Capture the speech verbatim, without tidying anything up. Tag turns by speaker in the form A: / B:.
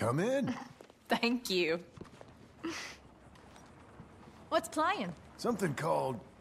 A: Come in.
B: Thank you. What's playing?
A: Something called